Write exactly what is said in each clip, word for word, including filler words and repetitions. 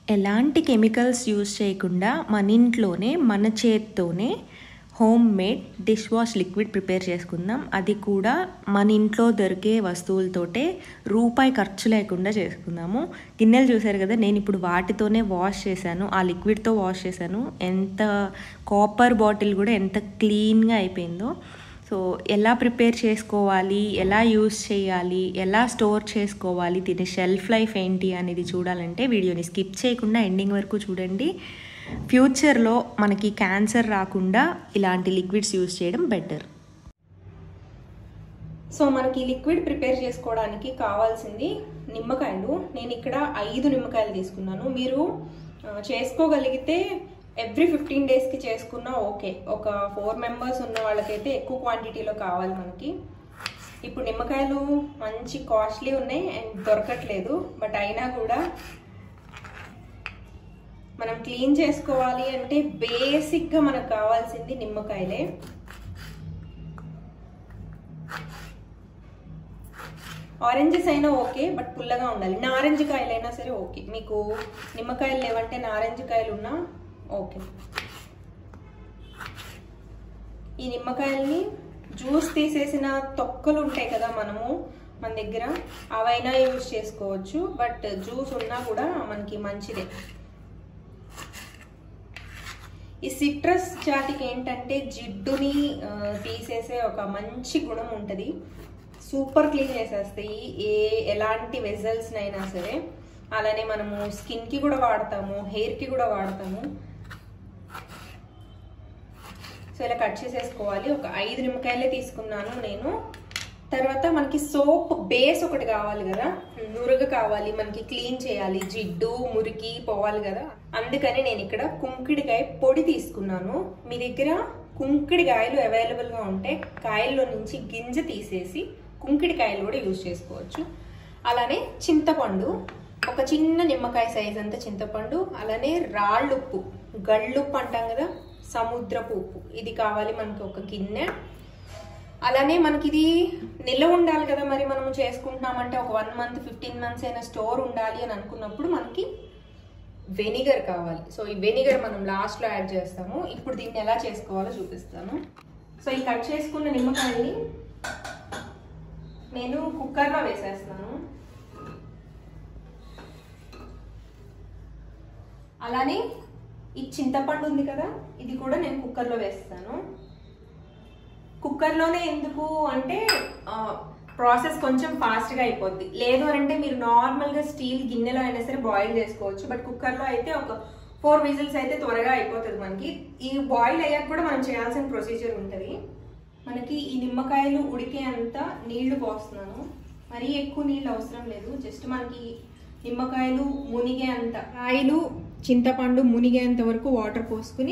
ఎలాంటి chemicals use చేయకుండా మన ఇంట్లోనే మన చేత్తోనే home made dish wash liquid prepare చేసుకుందాం. అది కూడా మన ఇంట్లో దొరికే వస్తువులతోటే రూపాయి ఖర్చు లేకుండా చేసుకుందాము. గిన్నెలు చూసారు కదా, నేను ఇప్పుడు వాటితోనే వాష్ చేశాను, ఆ లిక్విడ్తో వాష్ చేశాను. ఎంత కాపర్ బాటిల్ కూడా ఎంత క్లీన్గా అయిపోయిందో. సో ఎలా ప్రిపేర్ చేసుకోవాలి, ఎలా యూస్ చేయాలి, ఎలా స్టోర్ చేసుకోవాలి, దీని షెల్ఫ్ లైఫ్ ఏంటి అనేది చూడాలంటే వీడియోని స్కిప్ చేయకుండా ఎండింగ్ వరకు చూడండి. ఫ్యూచర్లో మనకి క్యాన్సర్ రాకుండా ఇలాంటి లిక్విడ్స్ యూస్ చేయడం బెటర్. సో మనకి లిక్విడ్ ప్రిపేర్ చేసుకోవడానికి కావాల్సింది నిమ్మకాయలు. నేను ఇక్కడ ఐదు నిమ్మకాయలు తీసుకున్నాను. మీరు చేసుకోగలిగితే ఎవ్రీ ఫిఫ్టీన్ డేస్కి చేసుకున్నా ఓకే. ఒక ఫోర్ మెంబర్స్ ఉన్న వాళ్ళకైతే ఎక్కువ క్వాంటిటీలో కావాలి మనకి. ఇప్పుడు నిమ్మకాయలు మంచి కాస్ట్లీ ఉన్నాయి అండ్ దొరకట్లేదు. బట్ అయినా కూడా మనం క్లీన్ చేసుకోవాలి అంటే బేసిక్గా మనకు కావాల్సింది నిమ్మకాయలే. ఆరెంజెస్ అయినా ఓకే, బట్ పుల్లగా ఉండాలి. నారింజ కాయలైనా సరే ఓకే. మీకు నిమ్మకాయలు లేవంటే నారింజ కాయలు ఉన్నా ఓకే. ఈ నిమ్మకాయల్ని జ్యూస్ తీసేసిన తొక్కలు ఉంటాయి కదా మనము మన దగ్గర, అవైనా యూజ్ చేసుకోవచ్చు. బట్ జ్యూస్ ఉన్నా కూడా మనకి మంచిదే. ఈ సిట్రస్ జాతికి ఏంటంటే జిడ్డుని తీసేసే ఒక మంచి గుణం ఉంటుంది. సూపర్ క్లీన్ చేసేస్తాయి ఏ ఎలాంటి వెజల్స్నైనా సరే. అలానే మనము స్కిన్కి కూడా వాడతాము, హెయిర్కి కూడా వాడతాము. సో ఇలా కట్ చేసేసుకోవాలి. ఒక ఐదు నిమ్మకాయలే తీసుకున్నాను నేను. తర్వాత మనకి సోప్ బేస్ ఒకటి కావాలి కదా, నురగ కావాలి, మనకి క్లీన్ చేయాలి, జిడ్డు మురికి పోవాలి కదా. అందుకని నేను ఇక్కడ కుంకుడికాయ పొడి తీసుకున్నాను. మీ దగ్గర కుంకుడికాయలు అవైలబుల్గా ఉంటే కాయల్లో నుంచి గింజ తీసేసి కుంకుడికాయలు కూడా యూజ్ చేసుకోవచ్చు. అలానే చింతపండు, ఒక చిన్న నిమ్మకాయ సైజ్ అంతా చింతపండు. అలానే రాళ్ళుప్పు, గళ్ళుప్పు అంటాం కదా, సముద్రపు ఉప్పు, ఇది కావాలి మనకి ఒక గిన్నె. అలానే మనకి ఇది నిల్వ ఉండాలి కదా, మరి మనము చేసుకుంటున్నామంటే ఒక వన్ మంత్ ఫిఫ్టీన్ మంత్స్ అయినా స్టోర్ ఉండాలి అని అనుకున్నప్పుడు మనకి వెనిగర్ కావాలి. సో ఈ వెనిగర్ మనం లాస్ట్లో యాడ్ చేస్తాము. ఇప్పుడు దీన్ని ఎలా చేసుకోవాలో చూపిస్తాను. సో ఈ కట్ చేసుకున్న నిమ్మకాయని నేను కుక్కర్లో వేసేస్తాను. అలానే ఈ చింతపండు ఉంది కదా, ఇది కూడా నేను కుక్కర్లో వేస్తాను. కుక్కర్లోనే ఎందుకు అంటే ప్రాసెస్ కొంచెం ఫాస్ట్గా అయిపోద్ది. లేదు అంటే మీరు నార్మల్గా స్టీల్ గిన్నెలో అయినా సరే బాయిల్ చేసుకోవచ్చు. బట్ కుక్కర్లో అయితే ఒక ఫోర్ విజిల్స్ అయితే త్వరగా అయిపోతుంది మనకి. ఈ బాయిల్ అయ్యాక కూడా మనం చేయాల్సిన ప్రొసీజర్ ఉంటుంది. మనకి ఈ నిమ్మకాయలు ఉడికే అంత నీళ్లు పోస్తున్నాను. మరీ ఎక్కువ నీళ్ళు అవసరం లేదు. జస్ట్ మనకి నిమ్మకాయలు మునిగే అంత, కాయలు చింతపండు మునిగేంత వరకు వాటర్ పోసుకుని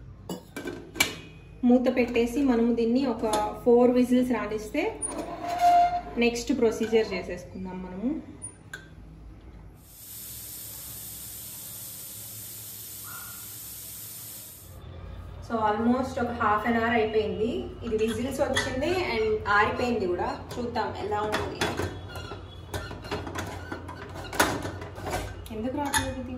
మూత పెట్టేసి మనము దీన్ని ఒక ఫోర్ విజిల్స్ రానిస్తే నెక్స్ట్ ప్రొసీజర్ చేసేసుకుందాం మనము. సో ఆల్మోస్ట్ ఒక హాఫ్ అన్ అవర్ అయిపోయింది. ఇది విజిల్స్ వచ్చింది అండ్ ఆరిపోయింది కూడా. చూద్దాం ఎలా ఉంటుంది. ఎందుకు రావట్లేదు ఇది?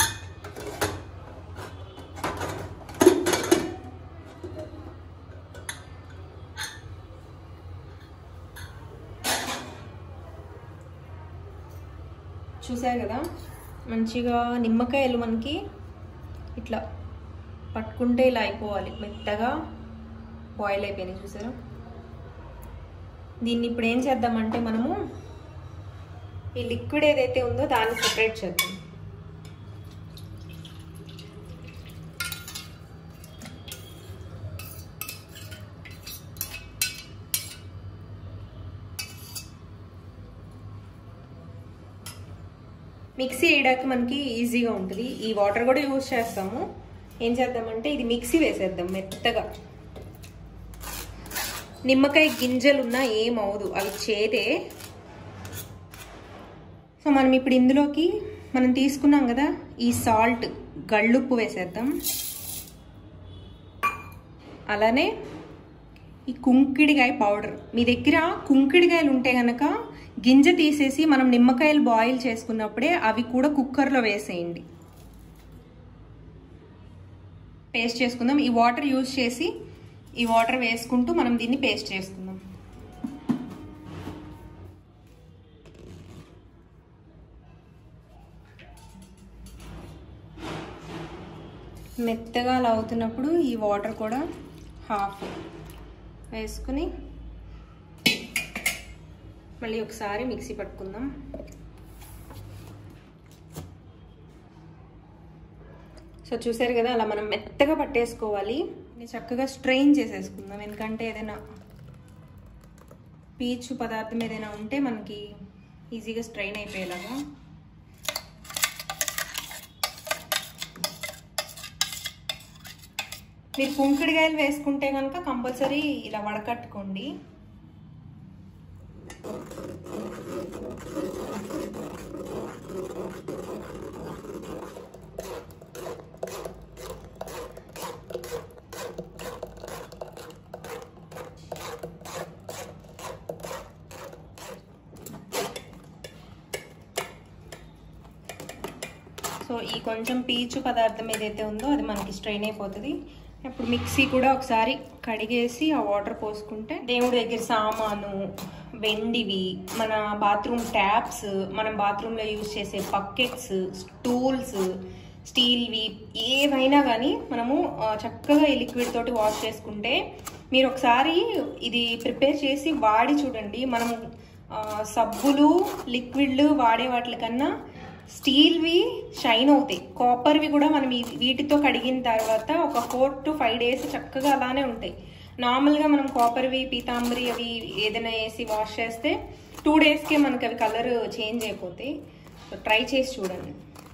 చూసారు కదా, మంచిగా నిమ్మకాయలు మనకి ఇట్లా పట్టుకుంటే ఇలా అయిపోవాలి, మెత్తగా బాయిల్ అయిపోయినాయి. చూసారా? దీన్ని ఇప్పుడు ఏం చేద్దామంటే మనము ఈ లిక్విడ్ ఏదైతే ఉందో దాన్ని సెపరేట్ చేద్దాం. మిక్సీ వేయడానికి మనకి ఈజీగా ఉంటుంది. ఈ వాటర్ కూడా యూజ్ చేస్తాము. ఏం చేద్దామంటే ఇది మిక్సీ వేసేద్దాం మెత్తగా. నిమ్మకాయ గింజలున్నా ఏమవుదు, అవి చేదే. సో మనం ఇప్పుడు ఇందులోకి మనం తీసుకున్నాం కదా ఈ సాల్ట్, గళ్ళుప్పు వేసేద్దాం. అలానే ఈ కుంకిడికాయ పౌడర్, మీ దగ్గర కుంకిడికాయలు ఉంటే కనుక గింజ తీసేసి మనం నిమ్మకాయలు బాయిల్ చేసుకున్నప్పుడే అవి కూడా కుక్కర్లో వేసేయండి. పేస్ట్ చేసుకుందాం. ఈ వాటర్ యూజ్ చేసి ఈ వాటర్ వేసుకుంటూ మనం దీన్ని పేస్ట్ చేసుకుందాం. మెత్తగా అలా అవుతున్నప్పుడు ఈ వాటర్ కూడా హాఫ్ వేసుకుని మళ్ళీ ఒకసారి మిక్సీ పట్టుకుందాం. సో చూసారు కదా, అలా మనం మెత్తగా పట్టేసుకోవాలి. చక్కగా స్ట్రెయిన్ చేసేసుకుందాం, ఎందుకంటే ఏదైనా పీచు పదార్థం ఏదైనా ఉంటే మనకి ఈజీగా స్ట్రెయిన్ అయిపోయేలాగా. మీరు కుంకుడుకాయలు వేసుకుంటే కనుక కంపల్సరీ ఇలా వడకట్టుకోండి. సో ఈ కొంచెం పీచు పదార్థం ఏదైతే ఉందో అది మనకి స్ట్రెయిన్ అయిపోతుంది. ఇప్పుడు మిక్సీ కూడా ఒకసారి కడిగేసి ఆ వాటర్ పోసుకుంటే దేవుడి దగ్గర సామాను, వెండివి, మన బాత్రూమ్ ట్యాప్స్, మనం బాత్రూంలో యూజ్ చేసే బకెట్స్, స్టూల్స్, స్టీల్వి ఏవైనా కానీ మనము చక్కగా ఈ లిక్విడ్ తోటి వాష్ చేసుకుంటే, మీరు ఒకసారి ఇది ప్రిపేర్ చేసి వాడి చూడండి. మనం సబ్బులు, లిక్విడ్లు వాడే వాటి కన్నా స్టీల్వి షైన్ అవుతాయి. కాపర్వి కూడా మనం వీటితో కడిగిన తర్వాత ఒక ఫోర్ టు ఫైవ్ డేస్ చక్కగా అలానే ఉంటాయి. నార్మల్గా మనం కాపర్వి, పీతాంబరి అవి ఏదైనా వేసి వాష్ చేస్తే టూ డేస్కే మనకి అవి కలర్ చేంజ్ అయిపోతాయి. సో ట్రై చేసి చూడండి.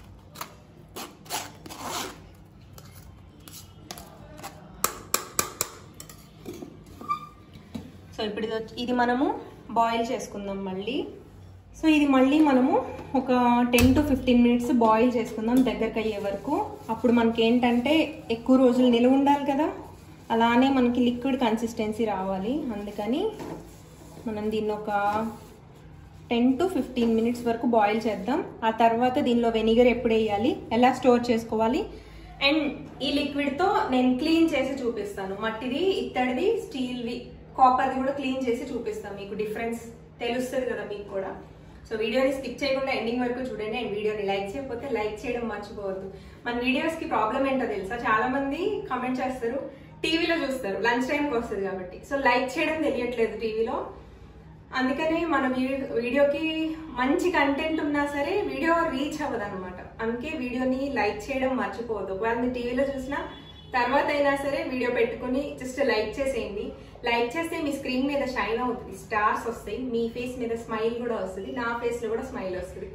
సో ఇప్పుడు ఇది ఇది మనము బాయిల్ చేసుకుందాం మళ్ళీ. సో ఇది మళ్ళీ మనము ఒక ten to fifteen minutes boil చేసుకుందాం దగ్గరకు అయ్యే వరకు. అప్పుడు మనకి ఏంటంటే ఎక్కువ రోజులు నిలువ ఉండాలి కదా, అలానే మనకి లిక్విడ్ కన్సిస్టెన్సీ రావాలి. అందుకని మనం దీన్ని ఒక టెన్ టు ఫిఫ్టీన్ మినిట్స్ వరకు బాయిల్ చేద్దాం. ఆ తర్వాత దీనిలో వెనిగర్ ఎప్పుడు వేయాలి, ఎలా స్టోర్ చేసుకోవాలి, అండ్ ఈ లిక్విడ్తో నేను క్లీన్ చేసి చూపిస్తాను. మట్టిది, ఇత్తడిది, స్టీల్వి, కాపర్ది కూడా క్లీన్ చేసి చూపిస్తాను. మీకు డిఫరెన్స్ తెలుస్తుంది కదా మీకు కూడా. సో వీడియోని స్కిప్ చేయకుండా ఎండింగ్ వరకు చూడండి. అండ్ వీడియోని లైక్ చేయకపోతే లైక్ చేయడం మర్చిపోవద్దు. మన వీడియోస్కి ప్రాబ్లం ఏంటో తెలుసా, చాలా మంది కామెంట్ చేస్తారు, టీవీలో చూస్తారు, లంచ్ టైంకి వస్తుంది కాబట్టి. సో లైక్ చేయడం తెలియట్లేదు టీవీలో. అందుకని మన వీడియోకి మంచి కంటెంట్ ఉన్నా సరే వీడియో రీచ్ అవ్వదు అనమాట. అందుకే వీడియోని లైక్ చేయడం మర్చిపోవద్దు. ఒకవేళ మీరు టీవీలో చూసినా తర్వాత అయినా సరే వీడియో పెట్టుకుని జస్ట్ లైక్ చేసేయండి. లైక్ చేస్తే మీ స్క్రీన్ మీద షైన్ అవుతుంది, స్టార్స్ వస్తాయి, మీ ఫేస్ మీద స్మైల్ కూడా వస్తుంది, నా ఫేస్ లో కూడా స్మైల్ వస్తుంది.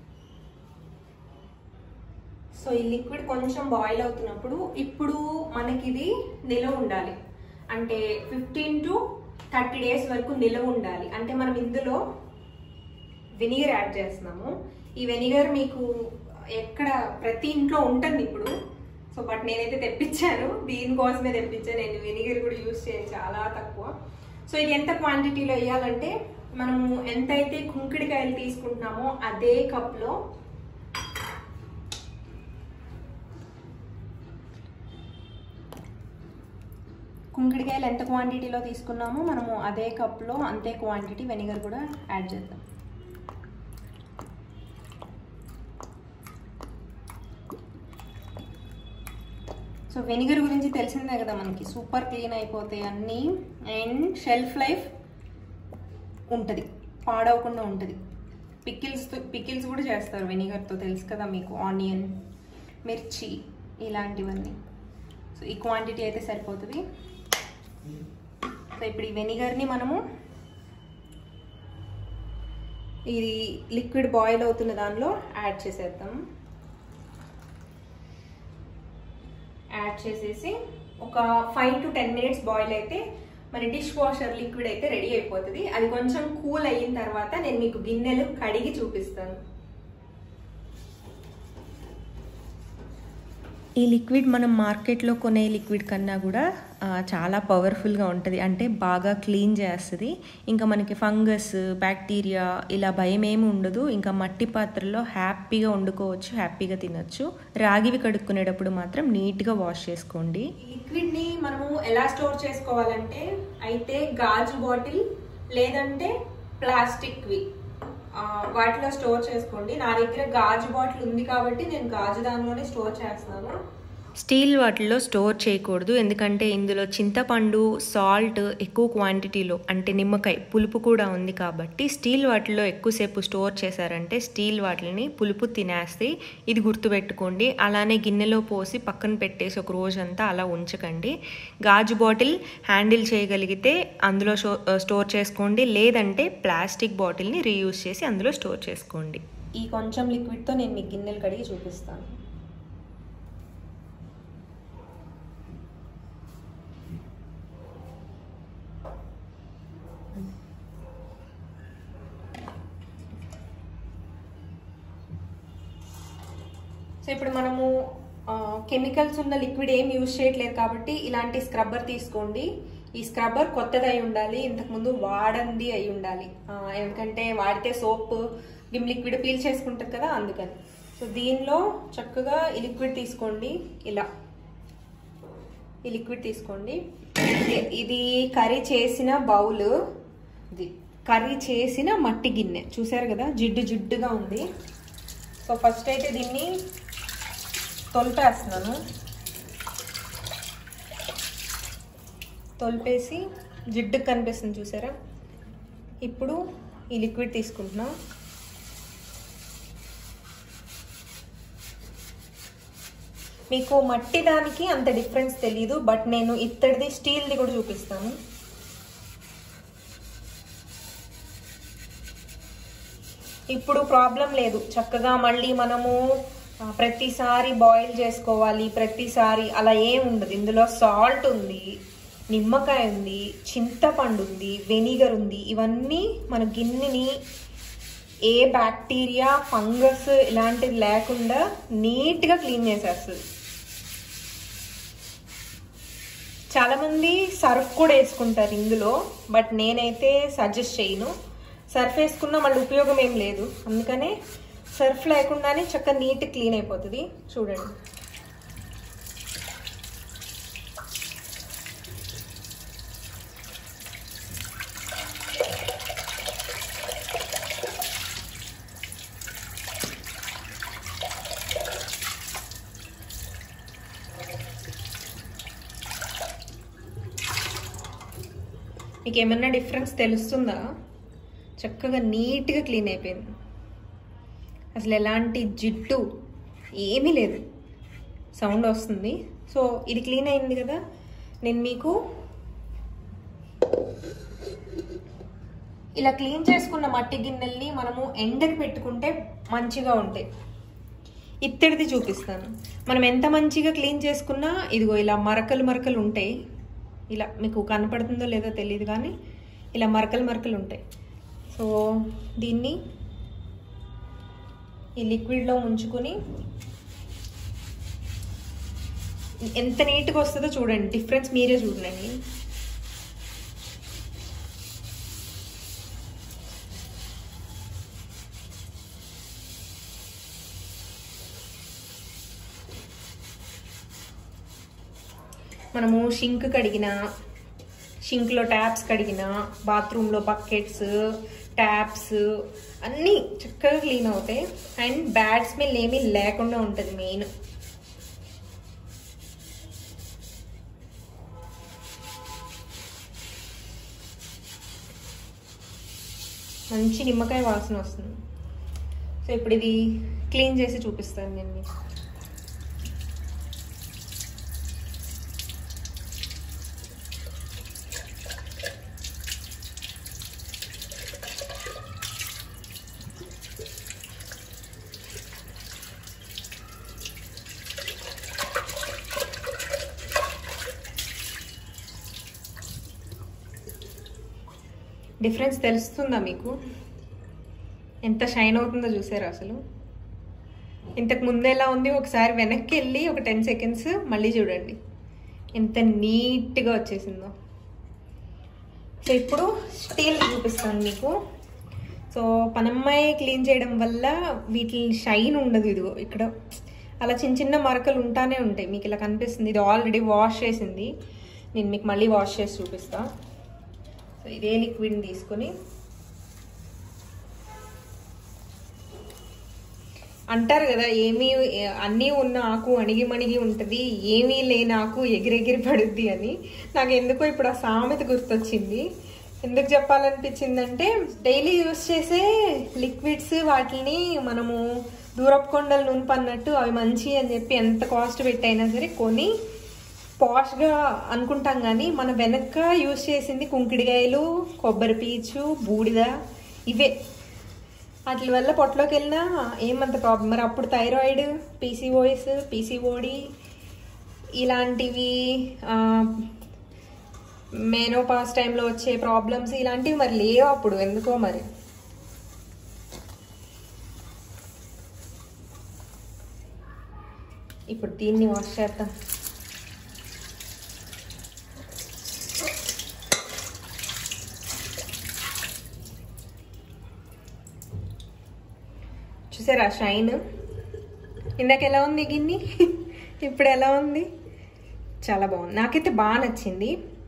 సో ఈ లిక్విడ్ కొంచెం బాయిల్ అవుతున్నప్పుడు ఇప్పుడు మనకి ఇది నిలవ ఉండాలి. అంటే ఫిఫ్టీన్ టు థర్టీ డేస్ వరకు నిలవ ఉండాలి. అంటే మనం ఇందులో వెనిగర్ యాడ్ చేస్తున్నాము. ఈ వెనిగర్ మీకు ఎక్కడ ప్రతి ఇంట్లో ఉంటుంది ఇప్పుడు. సో బట్ నేనైతే తెప్పించాను, దీనికోసమే తెప్పించాను. నేను వెనిగర్ కూడా యూజ్ చేయను, చాలా తక్కువ. సో ఇది ఎంత క్వాంటిటీలో వేయాలంటే, మనము ఎంతైతే కుంకుడికాయలు తీసుకుంటున్నామో అదే కప్లో కుంకుడికాయలు ఎంత క్వాంటిటీలో తీసుకున్నామో మనము అదే కప్లో అంతే క్వాంటిటీ వెనిగర్ కూడా యాడ్ చేద్దాం. సో వెనిగర్ గురించి తెలిసిందే కదా మనకి, సూపర్ క్లీన్ అయిపోతాయి అన్నీ. అండ్ షెల్ఫ్ లైఫ్ ఉంటుంది, పాడవకుండా ఉంటుంది. పికిల్స్ పికిల్స్ కూడా చేస్తారు వెనిగర్తో, తెలుసు కదా మీకు. ఆనియన్, మిర్చి ఇలాంటివన్నీ. సో ఈ క్వాంటిటీ అయితే సరిపోతుంది. సో ఇప్పుడు ఈ వెనిగర్ని మనము ఇది లిక్విడ్ బాయిల్ అవుతున్న దానిలో యాడ్ చేసేద్దాం. యాడ్ చేసేసి ఒక five to ten minutes boil అయితే మన డిష్ వాషర్ లిక్విడ్ అయితే రెడీ అయిపోతుంది. అది కొంచెం కూల్ అయిన తర్వాత నేను మీకు గిన్నెలు కడిగి చూపిస్తాను. ఈ లిక్విడ్ మనం మార్కెట్లో కొనే లిక్విడ్ కన్నా కూడా చాలా పవర్ఫుల్గా ఉంటుంది. అంటే బాగా క్లీన్ చేస్తుంది. ఇంకా మనకి ఫంగస్, బ్యాక్టీరియా ఇలా భయం ఏమి ఉండదు. ఇంకా మట్టి పాత్రలో హ్యాపీగా వండుకోవచ్చు, హ్యాపీగా తినొచ్చు. రాగివి కడుక్కునేటప్పుడు మాత్రం నీట్గా వాష్ చేసుకోండి. ఈ లిక్విడ్ని మనము ఎలా స్టోర్ చేసుకోవాలంటే అయితే గాజు బాటిల్ లేదంటే ప్లాస్టిక్వి వాటిలో స్టోర్ చేసుకోండి. నా దగ్గర గాజు బాటిల్ ఉంది కాబట్టి నేను గాజు దానిలోనే స్టోర్ చేస్తున్నాను. స్టీల్ వాటిల్లో స్టోర్ చేయకూడదు, ఎందుకంటే ఇందులో చింతపండు, సాల్ట్ ఎక్కువ క్వాంటిటీలో, అంటే నిమ్మకాయ పులుపు కూడా ఉంది కాబట్టి స్టీల్ వాటిల్లో ఎక్కువసేపు స్టోర్ చేశారంటే స్టీల్ వాటిని పులుపు తినేస్తాయి. ఇది గుర్తుపెట్టుకోండి. అలానే గిన్నెలో పోసి పక్కన పెట్టేసి ఒక రోజంతా అలా ఉంచకండి. గాజు బాటిల్ హ్యాండిల్ చేయగలిగితే అందులో స్టోర్ చేసుకోండి, లేదంటే ప్లాస్టిక్ బాటిల్ని రీయూజ్ చేసి అందులో స్టోర్ చేసుకోండి. ఈ కొంచెం లిక్విడ్తో నేను మీ గిన్నెలు కడిగి చూపిస్తాను. సో ఇప్పుడు మనము కెమికల్స్ ఉన్న లిక్విడ్ ఏం యూజ్ చేయట్లేదు కాబట్టి ఇలాంటి స్క్రబ్బర్ తీసుకోండి. ఈ స్క్రబ్బర్ కొత్తది అయి ఉండాలి, ఇంతకుముందు వాడంది అయి ఉండాలి. ఎందుకంటే వాడితే సోప్ విమ్ లిక్విడ్ పీల్ చేసుకుంటుంది కదా, అందుకని. సో దీనిలో చక్కగా ఈ లిక్విడ్ తీసుకోండి. ఇలా ఈ లిక్విడ్ తీసుకోండి. ఇది కర్రీ చేసిన బౌల్, ఇది కర్రీ చేసిన మట్టి గిన్నె. చూసారు కదా, జిడ్డు జిడ్డుగా ఉంది. సో ఫస్ట్ అయితే దీన్ని తొలిపేస్తున్నాను. తొలిపేసి జిడ్డుకు కనిపిస్తుంది చూసారా. ఇప్పుడు ఈ లిక్విడ్ తీసుకుంటున్నా. మీకు మట్టి దానికి అంత డిఫరెన్స్ తెలీదు, బట్ నేను ఇత్తడిది, స్టీల్ది కూడా చూపిస్తాను. ఇప్పుడు ప్రాబ్లం లేదు. చక్కగా మళ్ళీ మనము ప్రతిసారి బాయిల్ చేసుకోవాలి, ప్రతిసారి అలా ఏం ఉండదు. ఇందులో సాల్ట్ ఉంది, నిమ్మకాయ ఉంది, చింతపండు ఉంది, వెనిగర్ ఉంది. ఇవన్నీ మన గిన్నెని ఏ బ్యాక్టీరియా, ఫంగస్ ఇలాంటివి లేకుండా నీట్గా క్లీన్ చేసేస్తుంది. చాలామంది సర్ఫ్ కూడా వేసుకుంటారు ఇందులో, బట్ నేనైతే సజెస్ట్ చేయను. సర్ఫ్ వేసుకున్నా మళ్ళీ ఉపయోగం ఏం లేదు, అందుకనే సర్ఫ్ లేకుండానే చక్కగా నీట్ క్లీన్ అయిపోతుంది. చూడండి. మీకు ఏమన్నా డిఫరెన్స్ తెలుస్తుందా? చక్కగా నీట్గా క్లీన్ అయిపోయింది. అసలు ఎలాంటి జిడ్డు ఏమీ లేదు. సౌండ్ వస్తుంది. సో ఇది క్లీన్ అయింది కదా. నేను మీకు ఇలా క్లీన్ చేసుకున్న మట్టి గిన్నెల్ని మనము ఎండకి పెట్టుకుంటే మంచిగా ఉంటాయి. ఇత్తడిది చూపిస్తాను. మనం ఎంత మంచిగా క్లీన్ చేసుకున్నా ఇదిగో ఇలా మరకలు మరకలు ఉంటాయి. ఇలా మీకు కనపడుతుందో లేదో తెలియదు కానీ ఇలా మరకలు మరకలు ఉంటాయి. సో దీన్ని ఈ లిక్విడ్లో ఉంచుకొని ఎంత నీట్గా వస్తుందో చూడండి. డిఫరెన్స్ మీరే చూడండి. మనము షింక్ కడిగిన, షింక్లో ట్యాప్స్ కడిగిన, బాత్రూంలో బకెట్స్, ట్యాప్స్ అన్నీ చక్కగా క్లీన్ అవుతాయి. అండ్ బ్యాడ్ స్మెల్ ఏమీ లేకుండా ఉంటుంది. మెయిన్ మంచి నిమ్మకాయ వాసన వస్తుంది. సో ఇప్పుడు ఇది క్లీన్ చేసి చూపిస్తాను నేను మీకు. డిఫరెన్స్ తెలుస్తుందా మీకు? ఎంత షైన్ అవుతుందో చూసారా అసలు. ఇంతకు ముందు ఎలా ఉంది ఒకసారి వెనక్కి వెళ్ళి ఒక టెన్ సెకండ్స్ మళ్ళీ చూడండి ఎంత నీట్గా వచ్చేసిందో. సో ఇప్పుడు స్టీల్ చూపిస్తాను మీకు. సో పనమ్మాయి క్లీన్ చేయడం వల్ల వీటి షైన్ ఉండదు. ఇదిగో ఇక్కడ అలా చిన్న చిన్న మరకలు ఉంటానే ఉంటాయి, మీకు ఇలా కనిపిస్తుంది. ఇది ఆల్రెడీ వాష్ చేసింది, నేను మీకు మళ్ళీ వాష్ చేసి చూపిస్తా. సో ఇదే లిక్విడ్ని తీసుకొని అంటారు కదా, ఏమీ అన్నీ ఉన్న ఆకు అణిగి మణిగి ఉంటుంది, ఏమీ లేని ఆకు ఎగిరెగిరి పడుద్ది అని. నాకు ఎందుకో ఇప్పుడు ఆ సామెత గుర్తొచ్చింది. ఎందుకు చెప్పాలనిపించిందంటే, డైలీ యూస్ చేసే లిక్విడ్స్ వాటిని మనము దూరపు కొండలు నునుపన్నట్టు అవి మంచి అని చెప్పి ఎంత కాస్ట్ పెట్టైనా సరే కొని పాష్గా అనుకుంటాం, కానీ మన వెనక యూస్ చేసింది కుంకిడికాయలు, కొబ్బరి పీచు, బూడిద, ఇవే. వాటి వల్ల పొట్టలోకి వెళ్ళినా ఏమంత ప్రాబ్లం. మరి అప్పుడు థైరాయిడ్, పీసీఓఎస్, పీసీఓడి ఇలాంటివి, మెనోపాస్ టైంలో వచ్చే ప్రాబ్లమ్స్ ఇలాంటివి మరి లేవు అప్పుడు, ఎందుకో మరి. ఇప్పుడు దీన్ని వాష్ చేద్దాం. చూసారా షైన్? ఇందాక ఎలా ఉంది గిన్ని, ఇప్పుడు ఎలా ఉంది? చాలా బాగుంది, నాకైతే బాగా నచ్చింది.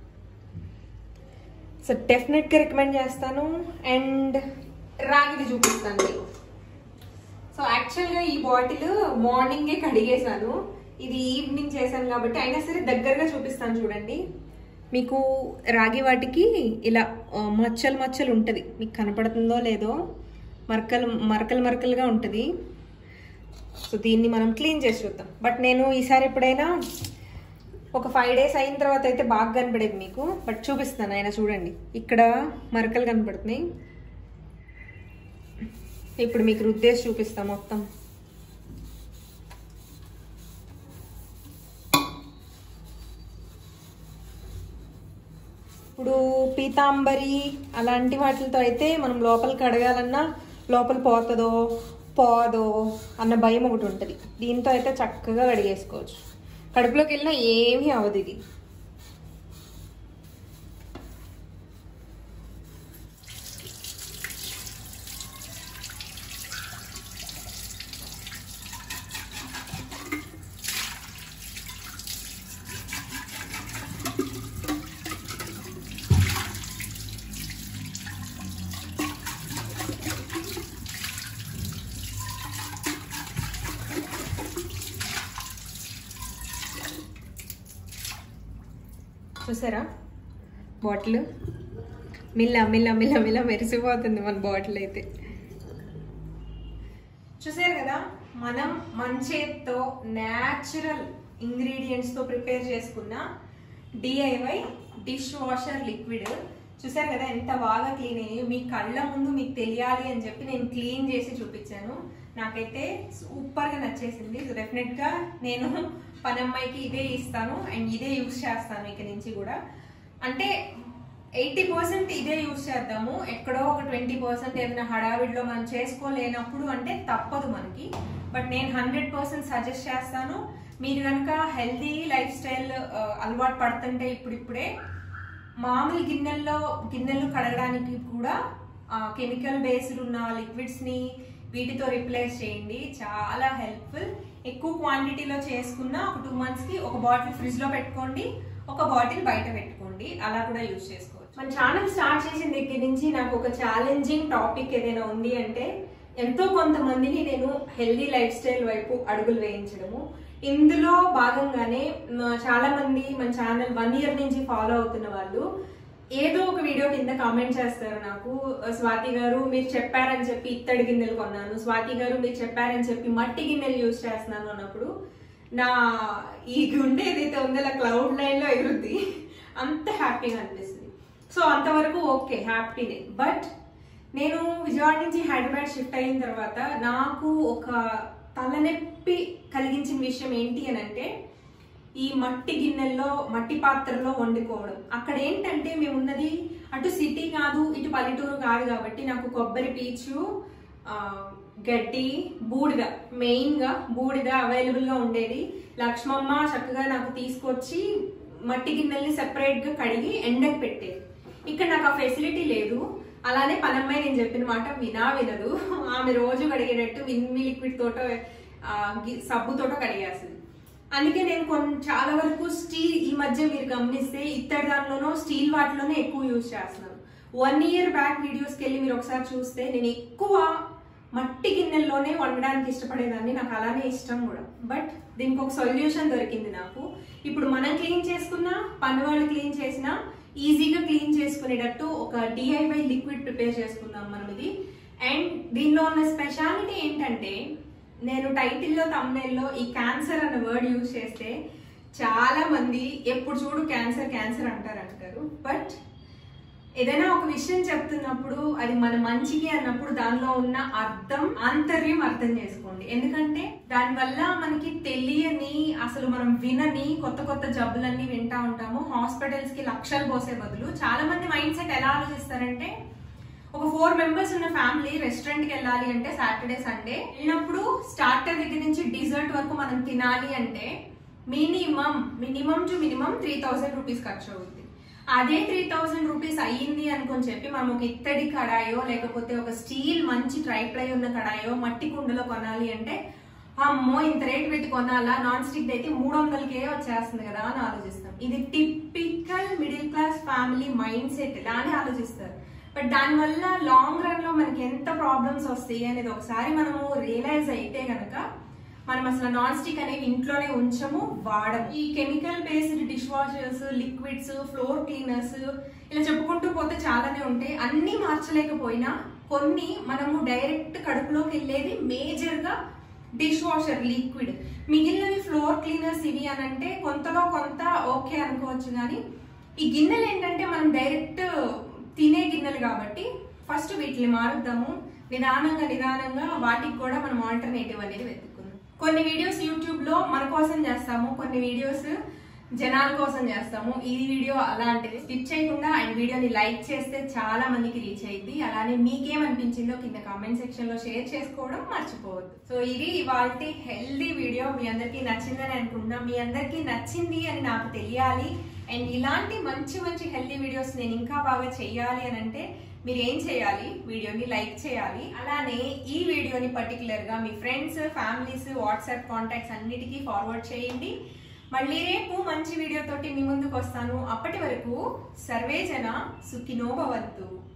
సో డెఫినెట్గా రికమెండ్ చేస్తాను. అండ్ రాగిది చూపిస్తాను మీకు. సో యాక్చువల్గా ఈ బాటిల్ మార్నింగే కడిగేసాను, ఇది ఈవినింగ్ చేశాను కాబట్టి అయినా సరే దగ్గరగా చూపిస్తాను చూడండి. మీకు రాగి వాటికి ఇలా మచ్చలు మచ్చలు ఉంటుంది, మీకు కనపడుతుందో లేదో, మరకలు మరకలు మరకలుగా ఉంటుంది. సో దీన్ని మనం క్లీన్ చేసి చూద్దాం. బట్ నేను ఈసారి ఎప్పుడైనా ఒక ఫైవ్ డేస్ అయిన తర్వాత అయితే బాగా కనపడేది మీకు, బట్ చూపిస్తాను. అయినా చూడండి, ఇక్కడ మరకలు కనపడుతున్నాయి. ఇప్పుడు మీకు రుద్దేసి చూపిస్తాం మొత్తం. ఇప్పుడు పీతాంబరి అలాంటి వాటితో అయితే మనం లోపలికి కడగాలన్నా లోపల పోతుందో పోదో అన్న భయం ఒకటి ఉంటుంది. దీంతో అయితే చక్కగా కడిగేసుకోవచ్చు, కడుపులోకి వెళ్ళినా ఏమీ అవ్వదు ఇది. చూసారా బాటిల్ మిల్ల మిల్ల మిల్ల మిల్ల మెరిసిపోతుంది మన బాటిల్ అయితే. చూసారు కదా, మనం మన చేత్తో న్యాచురల్ ఇంగ్రీడియంట్స్తో ప్రిపేర్ చేసుకున్న డిఐవై డిష్ వాషర్ లిక్విడ్. చూసారు కదా ఎంత బాగా క్లీన్ అయ్యి, మీ కళ్ళ ముందు మీకు తెలియాలి అని చెప్పి నేను క్లీన్ చేసి చూపించాను. నాకైతే సూపర్గా నచ్చేసింది. సో డెఫినెట్గా నేను పనమ్మాయికి ఇదే ఇస్తాను అండ్ ఇదే యూస్ చేస్తాను ఇక నుంచి కూడా. అంటే ఎయిటీ పర్సెంట్ ఇదే యూస్ చేద్దాము, ఎక్కడో ఒక ట్వంటీ పర్సెంట్ ఏదైనా హడావిడిలో మనం చేసుకోలేనప్పుడు అంటే తప్పదు మనకి. బట్ నేను హండ్రెడ్ పర్సెంట్ సజెస్ట్ చేస్తాను. మీరు కనుక హెల్దీ లైఫ్ స్టైల్ అలవాటు పడుతుంటే ఇప్పుడిప్పుడే మామూలు గిన్నెల్లో గిన్నెలు కడగడానికి కూడా కెమికల్ బేస్డ్ ఉన్న లిక్విడ్స్ని వీటితో రిప్లేస్ చేయండి, చాలా హెల్ప్ఫుల్. ఎక్కువ క్వాంటిటీలో చేసుకున్న ఒక టూ మంత్స్కి ఒక బాటిల్ ఫ్రిడ్జ్లో పెట్టుకోండి, ఒక బాటిల్ బయట పెట్టుకోండి, అలా కూడా యూజ్ చేసుకోవచ్చు. మన ఛానల్ స్టార్ట్ చేసిన దగ్గర నుంచి నాకు ఒక ఛాలెంజింగ్ టాపిక్ ఏదైనా ఉంది అంటే ఎంతో కొంతమందిని నేను హెల్దీ లైఫ్ స్టైల్ వైపు అడుగులు వేయించడము. ఇందులో భాగంగానే చాలా మంది మన ఛానల్ వన్ ఇయర్ నుంచి ఫాలో అవుతున్న వాళ్ళు ఏదో ఒక వీడియో కింద కామెంట్ చేస్తారు నాకు, స్వాతి గారు మీరు చెప్పారని చెప్పి ఇత్తడి గిన్నెలు కొన్నాను, స్వాతి గారు మీరు చెప్పారని చెప్పి మట్టి గిన్నెలు యూజ్ చేస్తున్నాను అన్నప్పుడు నా ఈ గుండె ఏదైతే ఉందో అలా క్లౌడ్ లైన్లో ఎగురుద్ది, అంత హ్యాపీగా అనిపిస్తుంది. సో అంతవరకు ఓకే, హ్యాపీనే. బట్ నేను విజయవాడ నుంచి హైదరాబాద్ షిఫ్ట్ అయిన తర్వాత నాకు ఒక తలనొప్పి కలిగించిన విషయం ఏంటి అని అంటే, ఈ మట్టి గిన్నెల్లో మట్టి పాత్రలో వండుకోవడం. అక్కడ ఏంటంటే మేము ఉన్నది అటు సిటీ కాదు ఇటు పల్లెటూరు కాదు కాబట్టి నాకు కొబ్బరి పీచు గడ్డి, బూడిద, మెయిన్గా బూడిద అవైలబుల్గా ఉండేది. లక్ష్మమ్మ చక్కగా నాకు తీసుకొచ్చి మట్టి గిన్నెల్ని సెపరేట్గా కడిగి ఎండకు పెట్టేది. ఇక్కడ నాకు ఆ ఫెసిలిటీ లేదు. అలానే పనమ్మాయి నేను చెప్పిన మాట వినా వినదు. ఆమె రోజు కడిగేటట్టు విన్మి లిక్విడ్ తోటో సబ్బుతోటో కడిగేస్తుంది. అందుకే నేను కొన్ని చాలా వరకు స్టీల్, ఈ మధ్య మీరు గమనిస్తే ఇత్తడి దానిలోనో స్టీల్ వాటిలోనే ఎక్కువ యూజ్ చేస్తున్నాను. వన్ ఇయర్ బ్యాక్ వీడియోస్కి వెళ్ళి మీరు ఒకసారి చూస్తే నేను ఎక్కువ మట్టి గిన్నెల్లోనే వండడానికి ఇష్టపడేదాన్ని. నాకు అలానే ఇష్టం కూడా. బట్ దీనికి ఒక సొల్యూషన్ దొరికింది నాకు. ఇప్పుడు మనం క్లీన్ చేసుకున్నా, పని వాళ్ళు క్లీన్ చేసినా ఈజీగా క్లీన్ చేసుకునేటట్టు ఒక డిఐవై లిక్విడ్ ప్రిపేర్ చేసుకుందాం మనం ఇది. అండ్ దీనిలో ఉన్న స్పెషాలిటీ ఏంటంటే, నేను టైటిల్లో తమ్నెల్లో ఈ క్యాన్సర్ అన్న వర్డ్ యూజ్ చేస్తే చాలా మంది ఎప్పుడు చూడు క్యాన్సర్ క్యాన్సర్ అంటారు అంటారు బట్ ఏదైనా ఒక విషయం చెప్తున్నప్పుడు అది మన మంచికి అన్నప్పుడు దానిలో ఉన్న అర్థం, ఆంతర్యం అర్థం చేసుకోండి. ఎందుకంటే దానివల్ల మనకి తెలియని, అసలు మనం వినని కొత్త కొత్త జబ్బులన్నీ వింటా ఉంటాము. హాస్పిటల్స్ కి లక్షలు పోసే బదులు చాలా మంది మైండ్ సెట్ ఎలా ఆలోచిస్తారంటే, ఒక ఫోర్ మెంబర్స్ ఉన్న ఫ్యామిలీ రెస్టారెంట్ కి వెళ్ళాలి అంటే సాటర్డే సండే వెళ్ళినప్పుడు స్టార్టర్ దగ్గర నుంచి డిజర్ట్ వరకు మనం తినాలి అంటే minimum minimum two minimum three thousand rupees ఖర్చు అవుతుంది. అదే త్రీ థౌసండ్ రూపీస్ అయ్యింది అనుకొని చెప్పి మనం ఒక ఇత్తడి కడాయో లేకపోతే ఒక స్టీల్ మంచి ట్రైప్లై ఉన్న కడాయో మట్టి కుండలో కొనాలి అంటే అమ్మో ఇంత రేట్ పెట్టి కొనాలా, నాన్ స్టిక్ అయితే మూడు వందలకే వచ్చేస్తుంది కదా అని ఆలోచిస్తాం. ఇది typical middle class family mind set, ఇలానే ఆలోచిస్తారు. బట్ దానివల్ల లాంగ్ రన్ లో మనకి ఎంత ప్రాబ్లమ్స్ వస్తాయి అనేది ఒకసారి మనము రియలైజ్ అయితే గనక మనం అసలు నాన్ స్టిక్ అనేవి ఇంట్లోనే ఉంచము, వాడము. ఈ chemical based dish washers, liquids, floor cleaners ఇలా చెప్పుకుంటూ పోతే చాలానే ఉంటాయి. అన్ని మార్చలేకపోయినా కొన్ని మనము డైరెక్ట్ కడుపులోకి వెళ్ళేది మేజర్ గా డిష్ వాషర్ లిక్విడ్. మిగిలినవి ఫ్లోర్ క్లీనర్స్ ఇవి అని అంటే కొంతలో కొంత ఓకే అనుకోవచ్చు. కానీ ఈ గిన్నెలు ఏంటంటే మనం డైరెక్ట్ తినే గిన్నెలు కాబట్టి ఫస్ట్ వీటిని మారుద్దాము. నిదానంగా నిదానంగా వాటికి కూడా మనం ఆల్టర్నేటివ్ అనేది వెతుక్కుందాం. కొన్ని వీడియోస్ యూట్యూబ్ లో మన కోసం చేస్తాము, కొన్ని వీడియోస్ జనాల కోసం చేస్తాము. ఈ వీడియో అలాంటిది. స్కిప్ చేయకుండా అండ్ వీడియోని లైక్ చేస్తే చాలా మందికి రీచ్ అయ్యింది. అలానే మీకేమనిపించిందో కింద కామెంట్ సెక్షన్ లో షేర్ చేసుకోవడం మర్చిపోవద్దు. సో ఇది ఇవాల్టి హెల్దీ వీడియో. మీ అందరికీ నచ్చిందని అనుకుంటున్నా. మీ అందరికీ నచ్చింది అని నాకు తెలియాలి. అండ్ ఇలాంటి మంచి మంచి హెల్దీ వీడియోస్ నేను ఇంకా బాగా చెయ్యాలి అని అంటే మీరు ఏం చేయాలి, వీడియోని లైక్ చేయాలి. అలానే ఈ వీడియోని పర్టికులర్ గా మీ ఫ్రెండ్స్, ఫ్యామిలీస్, వాట్సాప్ కాంటాక్ట్స్ అన్నిటికీ ఫార్వర్డ్ చేయండి. మళ్ళీ రేపు మంచి వీడియో తోటి మీ ముందుకు వస్తాను. అప్పటి వరకు సర్వే జన సుఖినో భవంతు.